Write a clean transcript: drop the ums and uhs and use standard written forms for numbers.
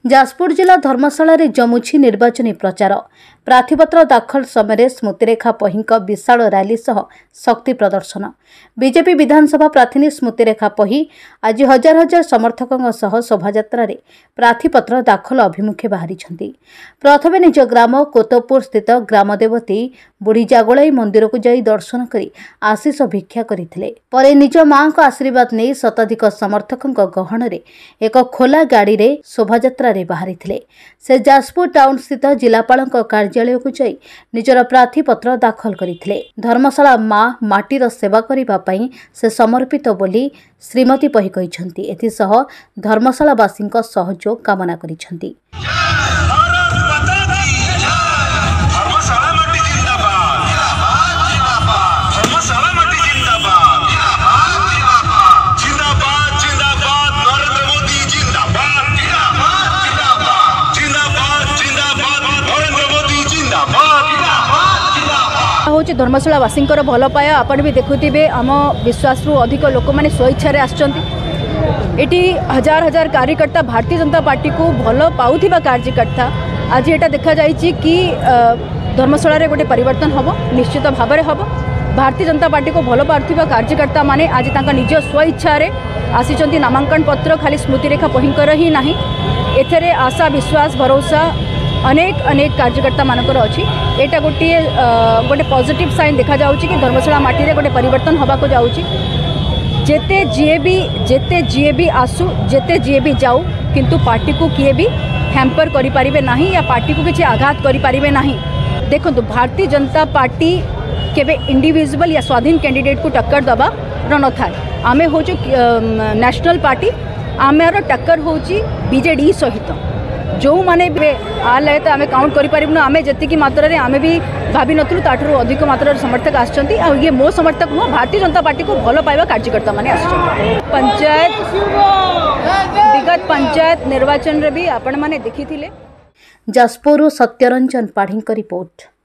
जाजपुर जिला धर्मशाला रे जमुछि निर्वाचनी प्रचार। प्रार्थीपत्र दाखल समय स्मृतिरेखा पही विशाल रैली सह शक्ति प्रदर्शन। बीजेपी विधानसभा प्रार्थी स्मृतिरेखा पही आज हजार हजार समर्थकों सह शोभायात्रा रे प्रार्थीपत्र दाखल अभिमुखे बाहरी। प्रथमे निज ग्राम कोतपुर स्थित ग्रामदेवती बुढ़ी जागोलाई मंदिर को जाई दर्शन करी आशीष भिक्षा करथिले। परे निज मां को आशीर्वाद नहीं शताधिक समर्थकों गहन रे एक खोला गाड़ी रे शोभायात्रा रे बाहरी। से जाजपुर टाउन स्थित जिलापाल कार्यालय को जाई निजर प्रार्थीपत्र दाखल करथिले। धर्मशाला मां माटीर सेवा करिबा पई से समर्पित बोली श्रीमती पही कहिसंती। एथिसह धर्मशालावासी सहयोग कामना करिसंती। धर्मशालावासी भल पाया आपण भी देखुवे आम विश्वास रु अधिक लोक मैंने स्वेच्छा आसुँच हजार हजार कार्यकर्ता भारतीय जनता पार्टी को भल पाउथिबा कार्यकर्ता आज एटा देखा जाइछि कि धर्मशाला रे गोटे परिवर्तन हम निश्चित भाव में हम भारतीय जनता पार्टी को भल पाउथिबा कार्यकर्ता माने आज तांका निज स्वेच्छा आसी नामांकन पत्र खाली स्मृतिरेखा पहींकर ही नहीं एथरे आशा विश्वास भरोसा अनेक अनेक कार्यकर्ता मानकर अच्छी एटा गोटे गोटे पॉजिटिव साइन देखा जाउची कि धर्मशाला माटी रे गोटे परिवर्तन हवा को जाउची। जेते जीए भी आसु जेते जीए भी जाऊ किंतु पार्टी को किए भी हैम्पर करि परिबे नहीं या पार्टी को किसी आघात करि परिबे नहीं। देखंतु भारतीय जनता पार्टी केबे इंडिविजुअल या स्वाधीन कैंडिडेट को टक्कर दबा न थाए। आमे होचु नेशनल पार्टी आमेर टक्कर होची बीजेडी सहित जो माने आए तो आम काउंट करें आम जी मात्रा रे आमे भी भाभी नथुलु ताठू अधिक मात्रा समर्थक आसछंती। ये मो समर्थक नुह भारतीय जनता पार्टी को भल पाइबा कार्यकर्ता माने आसछंती। पंचायत विगत पंचायत निर्वाचन रे भी आपण माने देखिथिले। जाजपुर सत्यरंजन पाढ़ी रिपोर्ट।